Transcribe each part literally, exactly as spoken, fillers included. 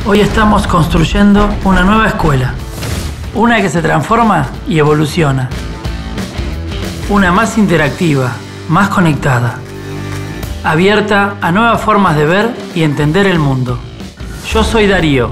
Hoy estamos construyendo una nueva escuela. Una que se transforma y evoluciona. Una más interactiva, más conectada. Abierta a nuevas formas de ver y entender el mundo. Yo soy Darío.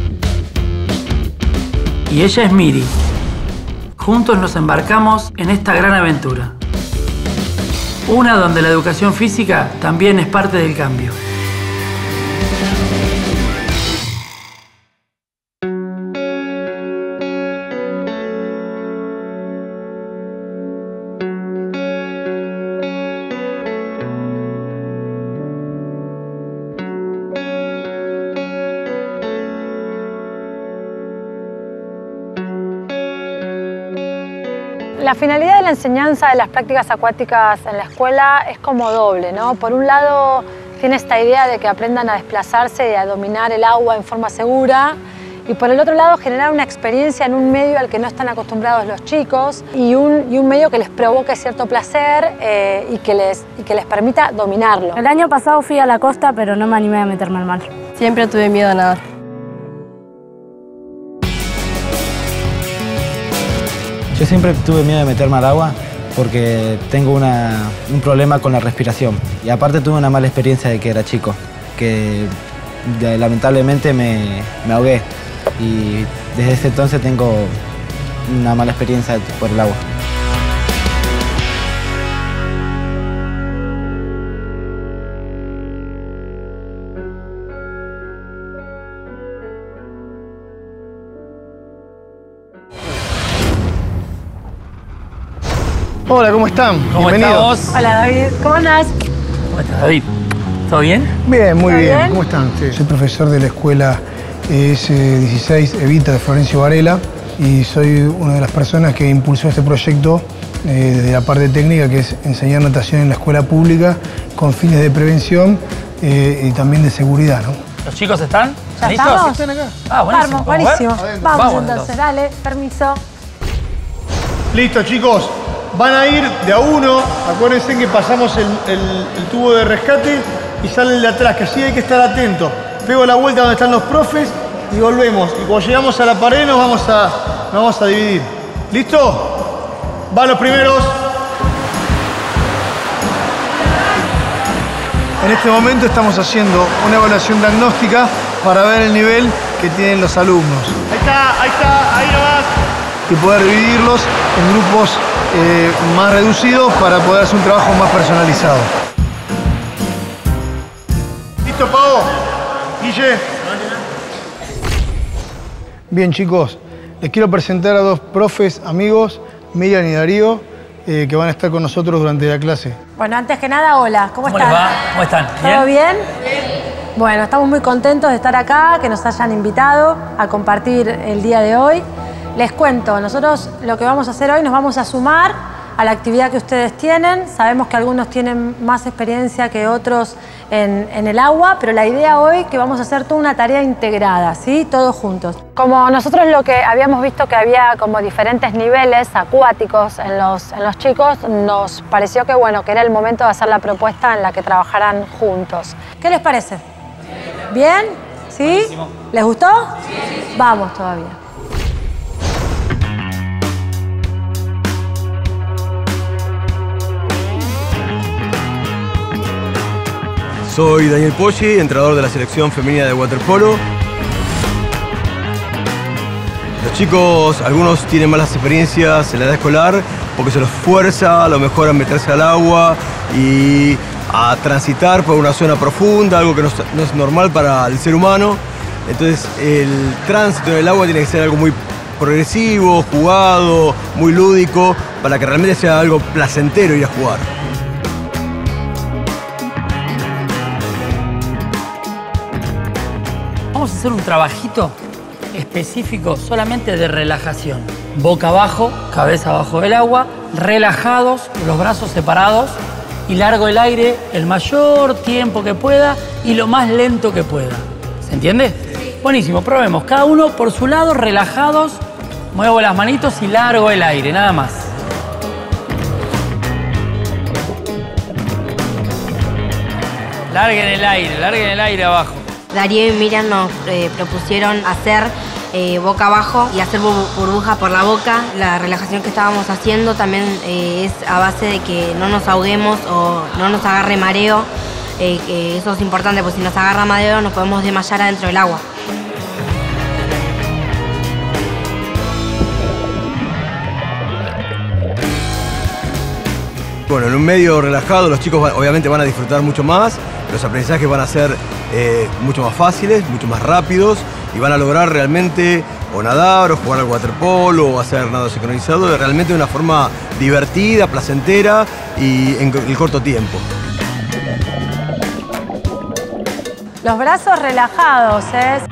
Y ella es Miri. Juntos nos embarcamos en esta gran aventura. Una donde la educación física también es parte del cambio. La finalidad de la enseñanza de las prácticas acuáticas en la escuela es como doble, ¿no? Por un lado, tiene esta idea de que aprendan a desplazarse y a dominar el agua en forma segura. Y por el otro lado, generar una experiencia en un medio al que no están acostumbrados los chicos y un, y un medio que les provoque cierto placer eh, y, que les, y que les permita dominarlo. El año pasado fui a la costa, pero no me animé a meterme al mar. Siempre tuve miedo a nadar. Yo siempre tuve miedo de meterme al agua porque tengo una, un problema con la respiración. Y aparte tuve una mala experiencia de que era chico, que de, lamentablemente me, me ahogué. Y desde ese entonces tengo una mala experiencia por el agua. Hola, ¿cómo están? ¿Cómo Bienvenidos. estamos? Hola David, ¿cómo andás? ¿Cómo estás, David? ¿Todo bien? Bien, muy ¿Todo bien. bien? ¿Cómo están? Sí. Soy profesor de la escuela E S dieciséis Evita de Florencio Varela y soy una de las personas que impulsó este proyecto eh, desde la parte técnica, que es enseñar natación en la escuela pública con fines de prevención eh, y también de seguridad, ¿no? ¿Los chicos están? ¿Ya ¿Listos? estamos? ¿Están acá? Ah, buenísimo. Vamos, ¿Podemos ver? buenísimo. Vamos, Vamos, entonces, entonces. dale, permiso. Listo, chicos. Van a ir de a uno. Acuérdense que pasamos el, el, el tubo de rescate y salen de atrás, que así hay que estar atento. Pego la vuelta donde están los profes y volvemos. Y cuando llegamos a la pared nos vamos a, nos vamos a dividir. ¿Listo? Van los primeros. En este momento estamos haciendo una evaluación diagnóstica para ver el nivel que tienen los alumnos. Ahí está, ahí está, ahí nomás. Y poder dividirlos en grupos eh, más reducidos para poder hacer un trabajo más personalizado. ¿Listo, Pau? Guille. Bien, chicos, les quiero presentar a dos profes amigos, Miriam y Darío, eh, que van a estar con nosotros durante la clase. Bueno, antes que nada, hola, ¿cómo, ¿Cómo están? les va? ¿Cómo están? ¿Todo bien? Bueno, estamos muy contentos de estar acá, que nos hayan invitado a compartir el día de hoy. Les cuento, nosotros lo que vamos a hacer hoy, nos vamos a sumar a la actividad que ustedes tienen. Sabemos que algunos tienen más experiencia que otros en, en el agua, pero la idea hoy es que vamos a hacer toda una tarea integrada, ¿sí? Todos juntos. Como nosotros lo que habíamos visto que había como diferentes niveles acuáticos en los, en los chicos, nos pareció que, bueno, que era el momento de hacer la propuesta en la que trabajaran juntos. ¿Qué les parece? ¿Bien? ¿Sí? Buenísimo. ¿Les gustó? Sí. Vamos todavía. Soy Daniel Poggi, entrenador de la selección femenina de waterpolo. Los chicos, algunos tienen malas experiencias en la edad escolar porque se los fuerza a lo mejor a meterse al agua y a transitar por una zona profunda, algo que no es, no es normal para el ser humano. Entonces el tránsito en el agua tiene que ser algo muy progresivo, jugado, muy lúdico, para que realmente sea algo placentero ir a jugar. Vamos a hacer un trabajito específico solamente de relajación. Boca abajo, cabeza abajo del agua, relajados, los brazos separados y largo el aire el mayor tiempo que pueda y lo más lento que pueda. ¿Se entiende? Sí. Buenísimo, probemos. Cada uno por su lado, relajados, muevo las manitos y largo el aire, nada más. Larguen el aire, larguen el aire abajo. Darío y Miriam nos eh, propusieron hacer eh, boca abajo y hacer burbujas por la boca. La relajación que estábamos haciendo también eh, es a base de que no nos ahoguemos o no nos agarre mareo. Eh, que eso es importante, porque si nos agarra mareo nos podemos desmayar adentro del agua. Bueno, en un medio relajado los chicos van, obviamente van a disfrutar mucho más, los aprendizajes van a ser eh, mucho más fáciles, mucho más rápidos y van a lograr realmente o nadar o jugar al waterpolo o hacer nado sincronizado de realmente de una forma divertida, placentera y en el corto tiempo. Los brazos relajados es...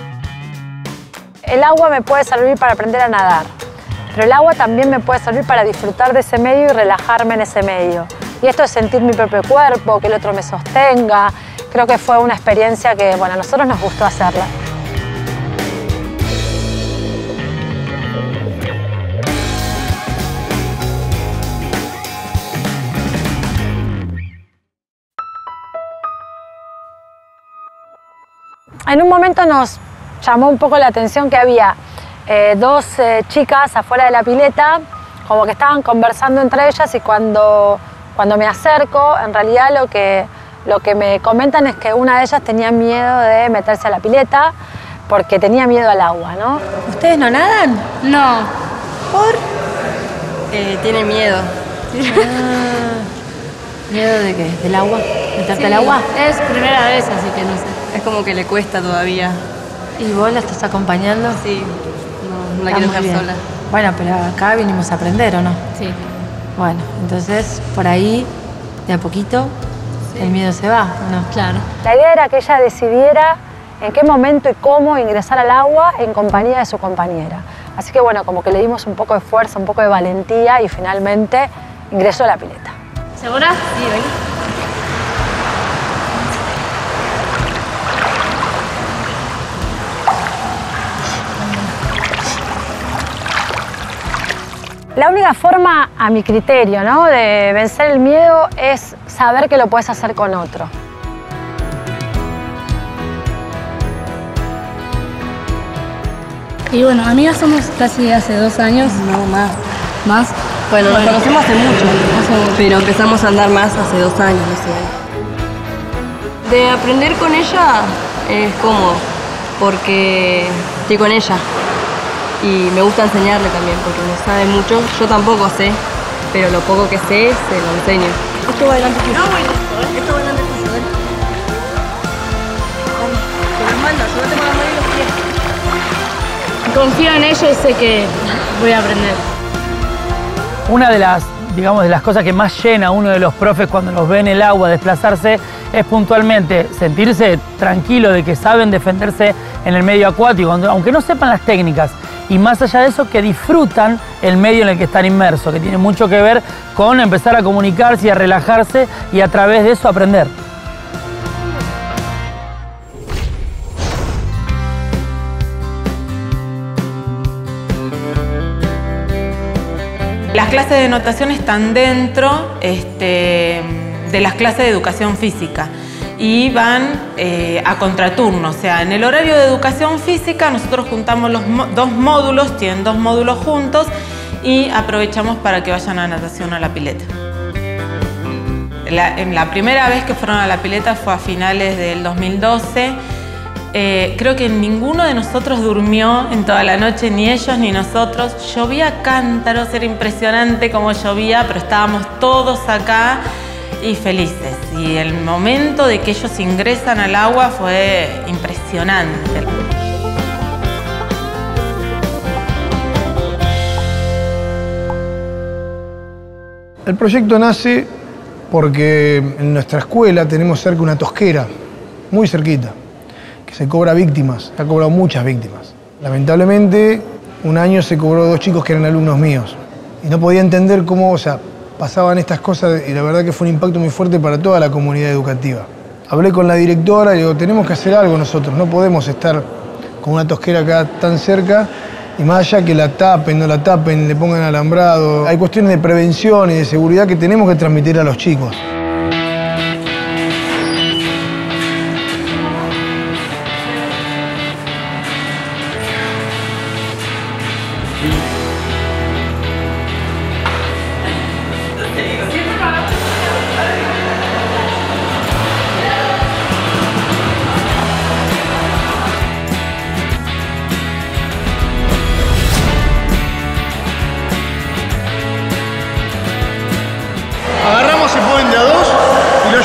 El agua me puede servir para aprender a nadar. Pero el agua también me puede servir para disfrutar de ese medio y relajarme en ese medio. Y esto es sentir mi propio cuerpo, que el otro me sostenga. Creo que fue una experiencia que, bueno, a nosotros nos gustó hacerla. En un momento nos llamó un poco la atención que había Eh, dos eh, chicas afuera de la pileta, como que estaban conversando entre ellas y cuando, cuando me acerco, en realidad lo que, lo que me comentan es que una de ellas tenía miedo de meterse a la pileta porque tenía miedo al agua, ¿no? ¿Ustedes no nadan? No. ¿Por? Eh, tiene miedo. Ah, ¿miedo de qué? ¿Del agua? ¿Meterte Sí, al agua? es primera vez, así que no sé. Es como que le cuesta todavía. ¿Y vos la estás acompañando? Sí. No la Está quiero muy dejar bien. sola. Bueno, pero acá vinimos a aprender, ¿o no? Sí. Bueno, entonces por ahí, de a poquito, sí, el miedo se va, ¿o no? Claro. La idea era que ella decidiera en qué momento y cómo ingresar al agua en compañía de su compañera. Así que bueno, como que le dimos un poco de fuerza, un poco de valentía y finalmente ingresó a la pileta. ¿Segura? Sí, venga. La única forma, a mi criterio, ¿no?, de vencer el miedo es saber que lo puedes hacer con otro. Y bueno, amigas somos casi hace dos años. No, más. ¿Más? Bueno, nos Bueno. conocemos hace mucho, Hace mucho. pero empezamos a andar más hace dos años, no sé. De aprender con ella es cómodo, porque estoy con ella. Y me gusta enseñarle también, porque no sabe mucho. Yo tampoco sé, pero lo poco que sé, se lo enseño. Esto va delante tuyo. No, bueno, esto va delante tuyo, ¿eh? Vamos, te los mando, yo no tengo las manos y los pies. Confío en ella y sé que voy a aprender. Una de las, digamos, de las cosas que más llena a uno de los profes cuando los ve en el agua desplazarse es puntualmente sentirse tranquilo de que saben defenderse en el medio acuático, aunque no sepan las técnicas. Y más allá de eso, que disfrutan el medio en el que están inmersos, que tiene mucho que ver con empezar a comunicarse y a relajarse y a través de eso aprender. Las clases de natación están dentro este, de las clases de educación física y van eh, a contraturno. O sea, en el horario de educación física nosotros juntamos los mo- dos módulos, tienen dos módulos juntos y aprovechamos para que vayan a natación a la pileta. La, en la primera vez que fueron a la pileta fue a finales del dos mil doce. Eh, creo que ninguno de nosotros durmió en toda la noche, ni ellos ni nosotros. Llovía cántaros, era impresionante cómo llovía, pero estábamos todos acá y felices. Y el momento de que ellos ingresan al agua fue impresionante. El proyecto nace porque en nuestra escuela tenemos cerca una tosquera, muy cerquita, que se cobra víctimas, se ha cobrado muchas víctimas. Lamentablemente, un año se cobró dos chicos que eran alumnos míos. Y no podía entender cómo, o sea, pasaban estas cosas y la verdad que fue un impacto muy fuerte para toda la comunidad educativa. Hablé con la directora y digo, tenemos que hacer algo nosotros, no podemos estar con una tosquera acá tan cerca y más allá que la tapen, no la tapen, le pongan alambrado. Hay cuestiones de prevención y de seguridad que tenemos que transmitir a los chicos.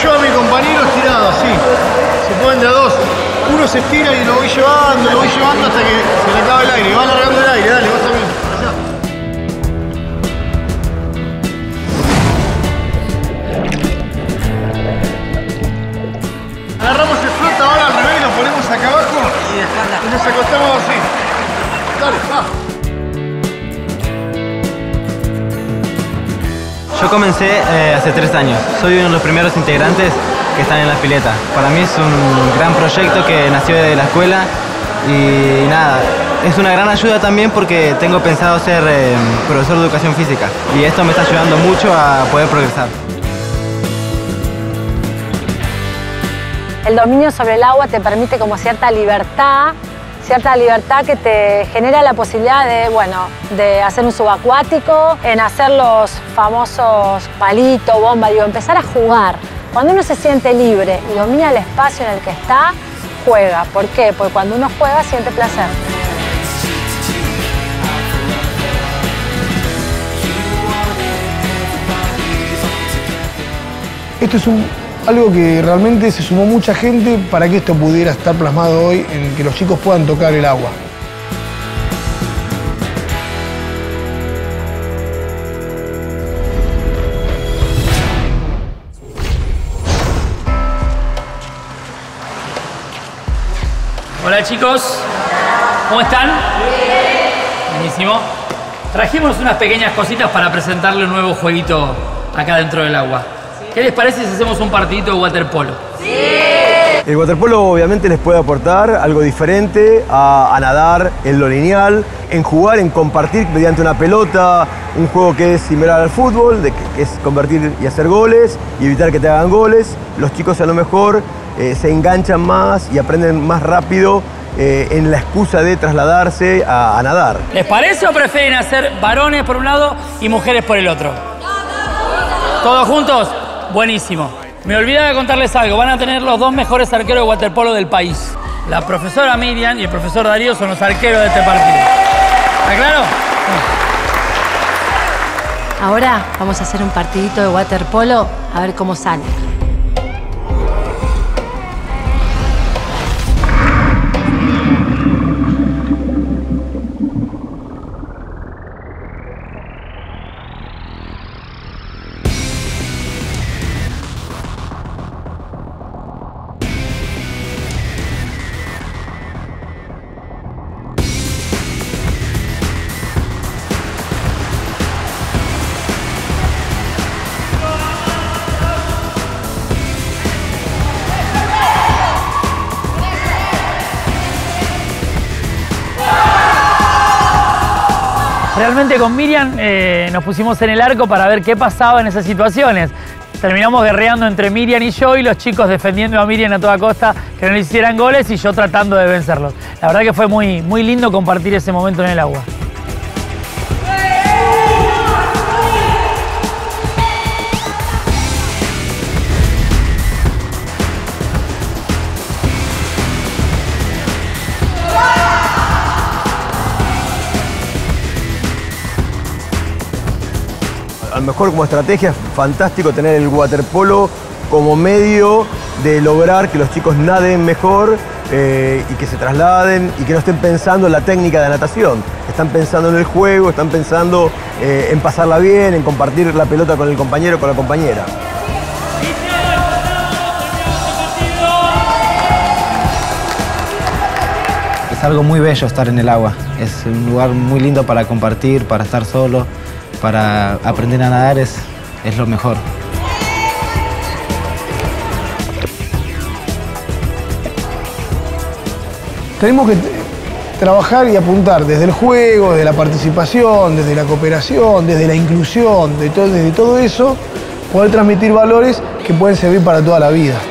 yo a mi compañero estirado, así. Se ponen de a dos. Uno se estira y lo voy llevando, lo voy llevando hasta que se le acaba el aire. Va alargando el aire, dale, vos también. Allá. Agarramos el flota ahora al revés y lo ponemos acá abajo y nos acostamos así. Dale, va. Yo comencé eh, hace tres años. Soy uno de los primeros integrantes que están en la pileta. Para mí es un gran proyecto que nació de la escuela y nada, es una gran ayuda también porque tengo pensado ser eh, profesor de educación física y esto me está ayudando mucho a poder progresar. El dominio sobre el agua te permite como cierta libertad, cierta libertad que te genera la posibilidad de, bueno, de hacer un subacuático, en hacer los famosos palitos, bomba, digo, empezar a jugar. Cuando uno se siente libre y domina el espacio en el que está, juega. ¿Por qué? Porque cuando uno juega siente placer. Esto es un, algo que realmente se sumó mucha gente para que esto pudiera estar plasmado hoy, en que los chicos puedan tocar el agua. Hola chicos, ¿cómo están? Bien. Buenísimo. Trajimos unas pequeñas cositas para presentarle un nuevo jueguito acá dentro del agua. ¿Qué les parece si hacemos un partidito de waterpolo? ¡Sí! El waterpolo obviamente les puede aportar algo diferente a, a nadar en lo lineal, en jugar, en compartir mediante una pelota, un juego que es similar al fútbol, de que, que es convertir y hacer goles y evitar que te hagan goles. Los chicos a lo mejor eh, se enganchan más y aprenden más rápido eh, en la excusa de trasladarse a, a nadar. ¿Les parece o prefieren hacer varones por un lado y mujeres por el otro? ¿Todos juntos? Buenísimo. Me olvidaba de contarles algo. Van a tener los dos mejores arqueros de waterpolo del país. La profesora Miriam y el profesor Darío son los arqueros de este partido. ¿Está claro? Ahora vamos a hacer un partidito de waterpolo a ver cómo sale. Realmente con Miriam eh, nos pusimos en el arco para ver qué pasaba en esas situaciones. Terminamos guerreando entre Miriam y yo y los chicos defendiendo a Miriam a toda costa que no le hicieran goles y yo tratando de vencerlos. La verdad que fue muy, muy lindo compartir ese momento en el agua. A lo mejor como estrategia es fantástico tener el waterpolo como medio de lograr que los chicos naden mejor eh, y que se trasladen y que no estén pensando en la técnica de natación. Están pensando en el juego, están pensando eh, en pasarla bien, en compartir la pelota con el compañero o con la compañera. Es algo muy bello estar en el agua. Es un lugar muy lindo para compartir, para estar solo. Para aprender a nadar es, es lo mejor. Tenemos que trabajar y apuntar desde el juego, desde la participación, desde la cooperación, desde la inclusión, de todo, desde todo eso, poder transmitir valores que pueden servir para toda la vida.